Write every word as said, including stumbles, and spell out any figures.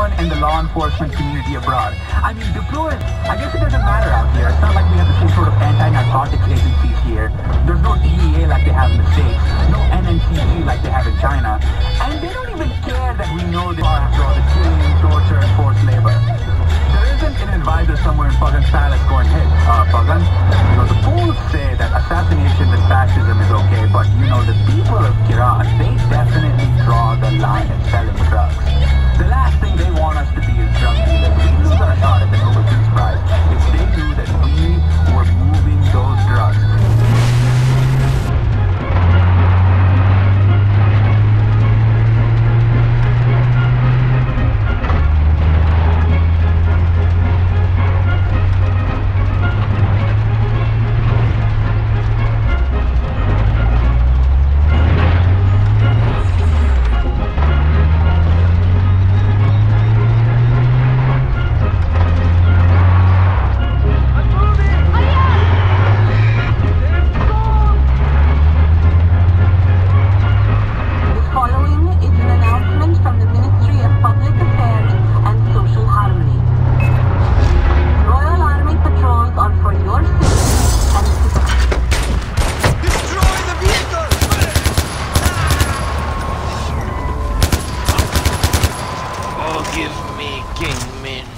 anyone in the law enforcement community abroad. I mean, deploy, I guess it doesn't matter out here. It's not like we have the same sort of anti-narcotics agencies here. There's no D E A like they have in the States, no N N C G like they have in China. And they don't even care that we know they are after all the killing, torture, and forced labor. There isn't an advisor somewhere in Pagan's palace going, hey, uh, Pagan, you know, the fools say that assassination and fascism is okay, but, you know, the people of Kirat, they definitely draw the line at selling drugs. The last thing they want us to be is drug dealers. We lose our shot at the Nobel Peace Prize if they knew that we were moving those drugs. Give me King Min.